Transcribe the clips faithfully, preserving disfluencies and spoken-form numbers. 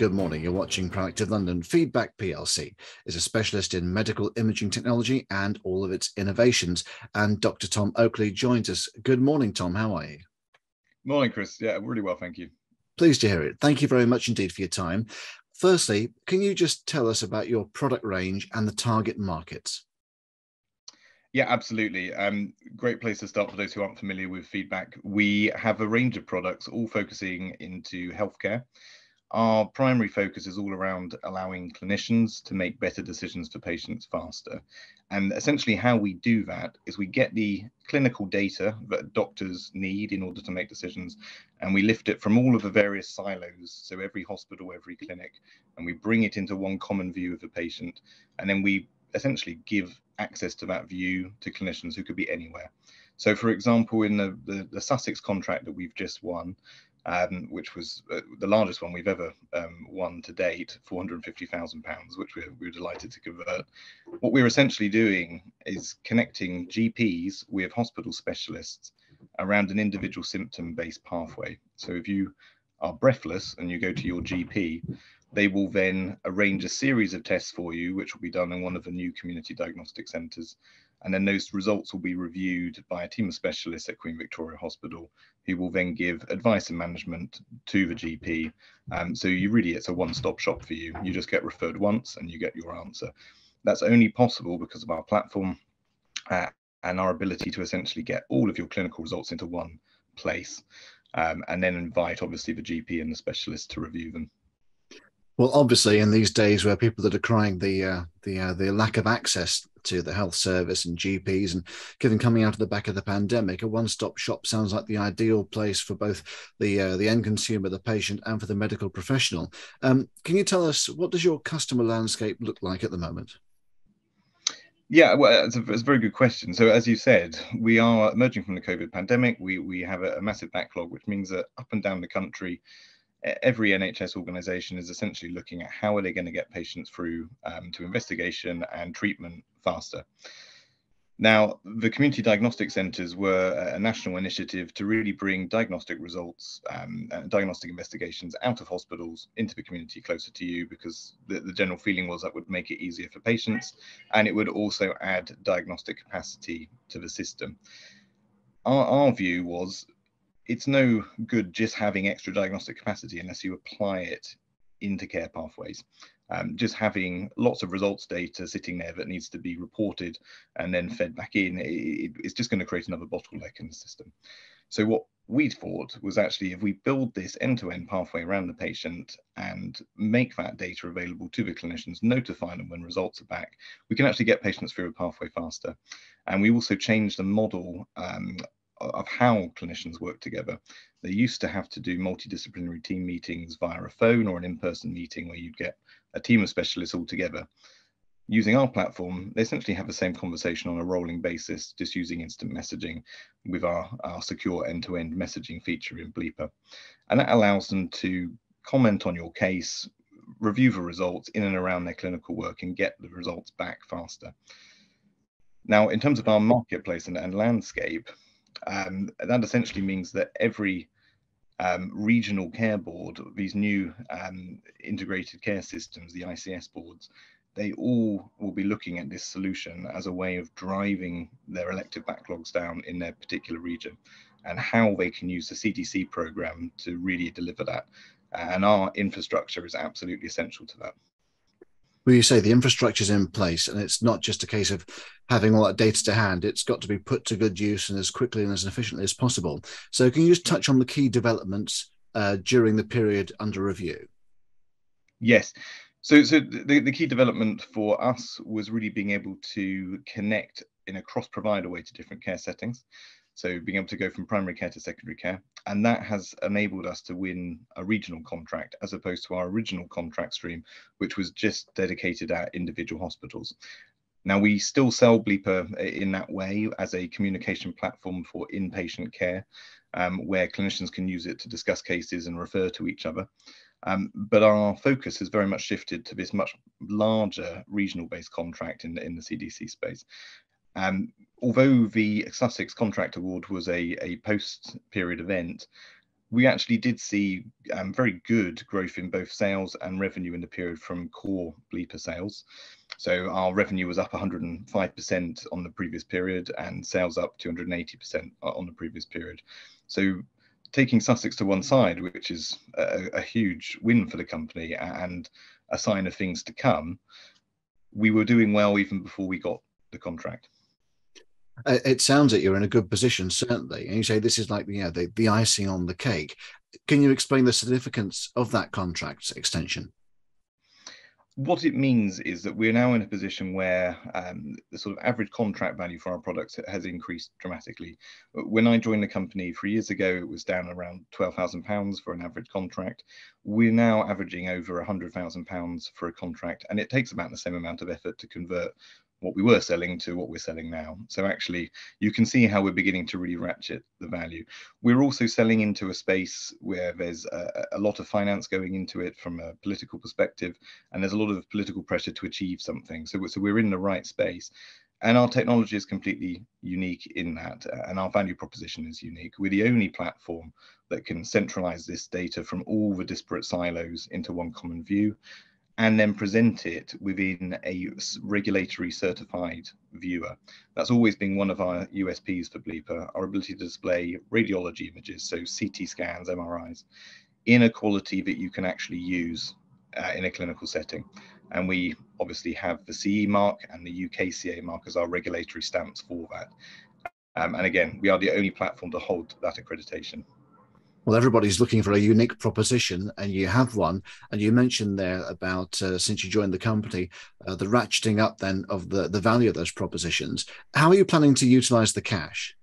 Good morning. You're watching Proactive London. Feedback P L C is a specialist in medical imaging technology and all of its innovations. And Doctor Tom Oakley joins us. Good morning, Tom. How are you? Morning, Chris. Yeah, really well, thank you. Pleased to hear it. Thank you very much indeed for your time. Firstly, can you just tell us about your product range and the target markets? Yeah, absolutely. Um, great place to start for those who aren't familiar with Feedback. We have a range of products, all focusing into healthcare. Our primary focus is all around allowing clinicians to make better decisions for patients faster. And essentially how we do that is we get the clinical data that doctors need in order to make decisions, and we lift it from all of the various silos, so every hospital, every clinic, and we bring it into one common view of the patient. And then we essentially give access to that view to clinicians who could be anywhere. So for example, in the, the, the Sussex contract that we've just won, Um, which was uh, the largest one we've ever um, won to date, four hundred and fifty thousand pounds, which we're, we're delighted to convert. What we're essentially doing is connecting G Ps with hospital specialists around an individual symptom-based pathway. So if you are breathless and you go to your G P, they will then arrange a series of tests for you, which will be done in one of the new community diagnostic centres. And then those results will be reviewed by a team of specialists at Queen Victoria Hospital, who will then give advice and management to the G P. Um, so you really, it's a one-stop shop for you. You just get referred once and you get your answer. That's only possible because of our platform uh, and our ability to essentially get all of your clinical results into one place, um, and then invite obviously the G P and the specialist to review them. Well, obviously, in these days where people that are crying the uh, the uh, the lack of access to the health service and G Ps, and given coming out of the back of the pandemic, a one-stop shop sounds like the ideal place for both the uh, the end consumer, the patient, and for the medical professional. Um, can you tell us, what does your customer landscape look like at the moment? Yeah, well, it's a, it's a very good question. So as you said, we are emerging from the COVID pandemic. We, we have a, a massive backlog, which means that up and down the country, every N H S organisation is essentially looking at how are they going to get patients through um, to investigation and treatment faster. Now, the community diagnostic centres were a national initiative to really bring diagnostic results, um, and diagnostic investigations out of hospitals into the community closer to you, because the, the general feeling was that would make it easier for patients, and it would also add diagnostic capacity to the system. Our, our view was, it's no good just having extra diagnostic capacity unless you apply it into care pathways. Um, just having lots of results data sitting there that needs to be reported and then fed back in, it, it's just going to create another bottleneck in the system. So what we thought was, actually, if we build this end-to-end pathway around the patient and make that data available to the clinicians, notify them when results are back, we can actually get patients through a pathway faster. And we also changed the model um, of how clinicians work together. They used to have to do multidisciplinary team meetings via a phone or an in-person meeting where you'd get a team of specialists all together. Using our platform, they essentially have the same conversation on a rolling basis, just using instant messaging with our, our secure end-to-end messaging feature in Bleepa. And that allows them to comment on your case, review the results in and around their clinical work, and get the results back faster. Now, in terms of our marketplace and, and landscape, Um, that essentially means that every um, regional care board, these new um, integrated care systems, the I C S boards, they all will be looking at this solution as a way of driving their elective backlogs down in their particular region, and how they can use the C D C program to really deliver that. And our infrastructure is absolutely essential to that. Well, you say the infrastructure is in place, and it's not just a case of having all that data to hand. It's got to be put to good use and as quickly and as efficiently as possible. So can you just touch on the key developments uh, during the period under review? Yes. So, so the, the key development for us was really being able to connect in a cross-provider way to different care settings. So being able to go from primary care to secondary care. And that has enabled us to win a regional contract, as opposed to our original contract stream, which was just dedicated at individual hospitals. Now, we still sell Bleepa in that way as a communication platform for inpatient care, um, where clinicians can use it to discuss cases and refer to each other. Um, but our focus has very much shifted to this much larger regional-based contract in, in the C D C space. Um, although the Sussex contract award was a, a post-period event, we actually did see um, very good growth in both sales and revenue in the period from core Bleepa sales. So our revenue was up one hundred and five percent on the previous period, and sales up two hundred and eighty percent on the previous period. So taking Sussex to one side, which is a, a huge win for the company and a sign of things to come, we were doing well even before we got the contract. It sounds like you're in a good position, certainly. And you say this is like, you know, the, the icing on the cake. Can you explain the significance of that contract extension? What it means is that we're now in a position where um, the sort of average contract value for our products has increased dramatically. When I joined the company three years ago, it was down around twelve thousand pounds for an average contract. We're now averaging over one hundred thousand pounds for a contract, and it takes about the same amount of effort to convert what we were selling to what we're selling now. So actually, you can see how we're beginning to really ratchet the value. We're also selling into a space where there's a, a lot of finance going into it from a political perspective, and there's a lot of political pressure to achieve something. So, so we're in the right space. And our technology is completely unique in that, and our value proposition is unique. We're the only platform that can centralize this data from all the disparate silos into one common view, and then present it within a regulatory certified viewer. That's always been one of our U S Ps for Bleepa, our ability to display radiology images, so C T scans, M R Is, in a quality that you can actually use uh, in a clinical setting. And we obviously have the C E mark and the U K C A mark as our regulatory stamps for that. Um, and again, we are the only platform to hold that accreditation. Well, everybody's looking for a unique proposition, and you have one. And you mentioned there about uh, since you joined the company, uh, the ratcheting up then of the, the value of those propositions. How are you planning to utilize the cash?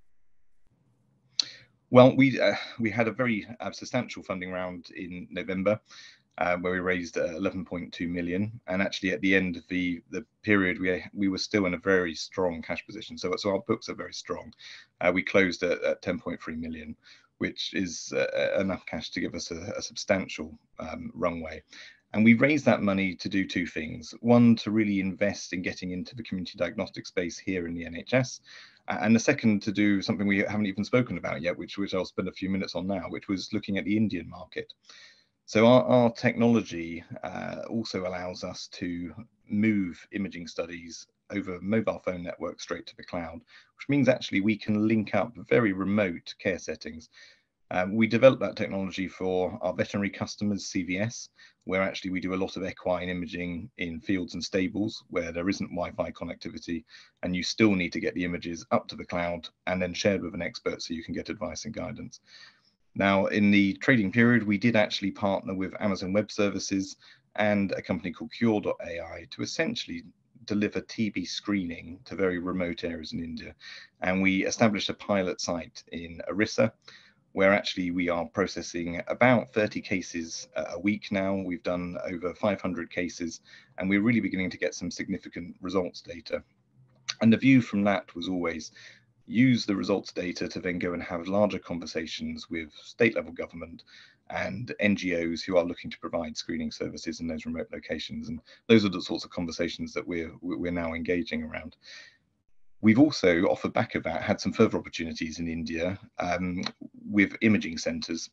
Well, we uh, we had a very uh, substantial funding round in November, uh, where we raised uh, eleven point two million. And actually, at the end of the the period, we we were still in a very strong cash position. So so our books are very strong. Uh, we closed at, at ten point three million, which is uh, enough cash to give us a, a substantial um, runway. And we raised that money to do two things. One, to really invest in getting into the community diagnostic space here in the N H S. And the second, to do something we haven't even spoken about yet, which, which I'll spend a few minutes on now, which was looking at the Indian market. So our, our technology uh, also allows us to move imaging studies over mobile phone networks straight to the cloud, which means actually we can link up very remote care settings. Um, we developed that technology for our veterinary customers, C V S, where actually we do a lot of equine imaging in fields and stables where there isn't Wi-Fi connectivity, and you still need to get the images up to the cloud and then shared with an expert so you can get advice and guidance. Now, in the trading period, we did actually partner with Amazon Web Services and a company called Cure dot A I to essentially deliver T B screening to very remote areas in India. And we established a pilot site in Orissa, where actually we are processing about thirty cases a week now. We've done over five hundred cases, and we're really beginning to get some significant results data. And the view from that was always use the results data to then go and have larger conversations with state level government and N G Os who are looking to provide screening services in those remote locations. And those are the sorts of conversations that we're, we're now engaging around. We've also, off the back of that, had some further opportunities in India um, with imaging centres.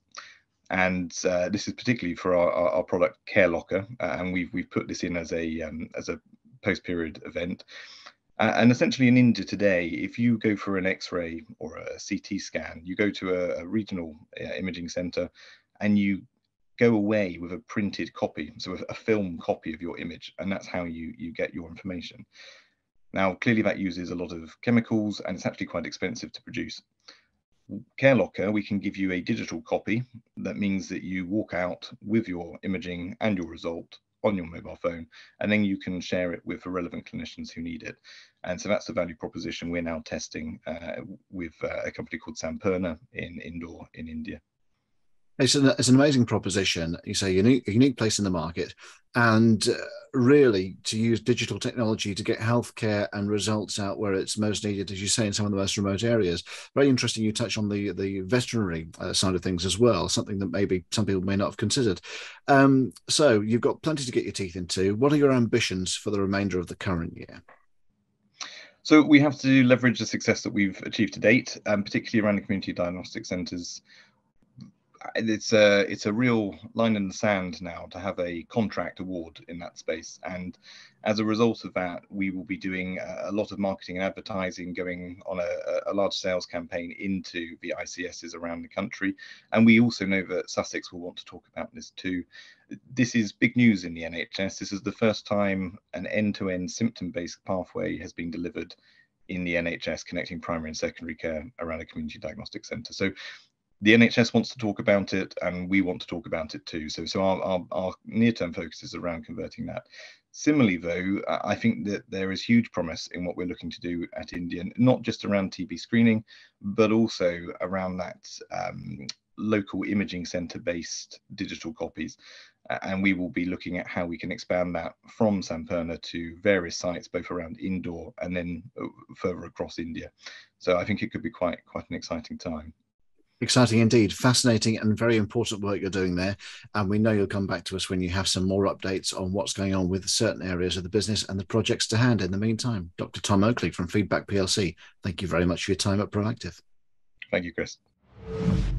And uh, this is particularly for our, our, our product Care Locker, uh, and we've, we've put this in as a, um, as a post-period event. Uh, and essentially in India today, if you go for an X-ray or a C T scan, you go to a, a regional uh, imaging centre and you go away with a printed copy, so a, a film copy of your image, and that's how you, you get your information. Now, clearly that uses a lot of chemicals and it's actually quite expensive to produce. Care Locker, we can give you a digital copy. That means that you walk out with your imaging and your result on your mobile phone, and then you can share it with the relevant clinicians who need it. And so that's the value proposition we're now testing uh, with uh, a company called Sampurna in Indore in India. It's an, it's an amazing proposition. You say unique, a unique place in the market, and uh, really to use digital technology to get healthcare and results out where it's most needed, as you say, in some of the most remote areas. Very interesting. You touch on the the veterinary uh, side of things as well, something that maybe some people may not have considered. Um, so you've got plenty to get your teeth into. What are your ambitions for the remainder of the current year? So we have to leverage the success that we've achieved to date, um, particularly around the community diagnostic centres. it's a it's a real line in the sand now to have a contract award in that space, and as a result of that, we will be doing a lot of marketing and advertising, going on a, a large sales campaign into the I C Ss around the country. And we also know that Sussex will want to talk about this too. This is big news in the N H S. This is the first time an end-to-end symptom-based pathway has been delivered in the N H S, connecting primary and secondary care around a community diagnostic centre. So the N H S wants to talk about it, and we want to talk about it too. So, so our, our, our near-term focus is around converting that. Similarly, though, I think that there is huge promise in what we're looking to do at Indian, not just around T B screening, but also around that um, local imaging centre-based digital copies. And we will be looking at how we can expand that from Sampurna to various sites, both around Indore and then further across India. So I think it could be quite quite an exciting time. Exciting indeed. Fascinating and very important work you're doing there. And we know you'll come back to us when you have some more updates on what's going on with certain areas of the business and the projects to hand. In the meantime, Doctor Tom Oakley from Feedback P L C, thank you very much for your time at Proactive. Thank you, Chris.